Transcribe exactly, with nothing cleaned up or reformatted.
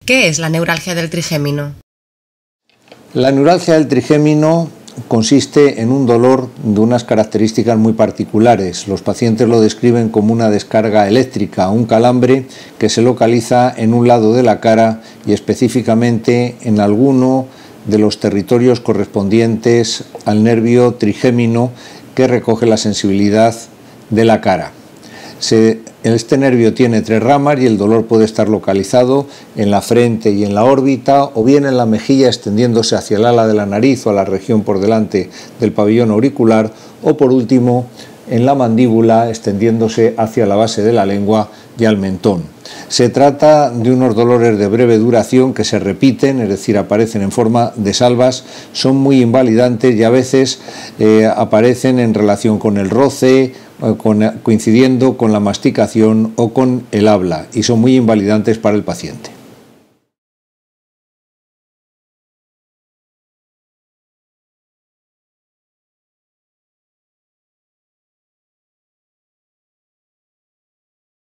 ¿Qué es la neuralgia del trigémino? La neuralgia del trigémino consiste en un dolor de unas características muy particulares. Los pacientes lo describen como una descarga eléctrica, un calambre que se localiza en un lado de la cara y específicamente en alguno de los territorios correspondientes al nervio trigémino que recoge la sensibilidad de la cara. Se, este nervio tiene tres ramas y el dolor puede estar localizado en la frente y en la órbita, o bien en la mejilla extendiéndose hacia el ala de la nariz o a la región por delante del pabellón auricular, o por último en la mandíbula extendiéndose hacia la base de la lengua y al mentón. Se trata de unos dolores de breve duración que se repiten, es decir, aparecen en forma de salvas, son muy invalidantes y a veces eh, aparecen en relación con el roce, Con, coincidiendo con la masticación o con el habla, y son muy invalidantes para el paciente.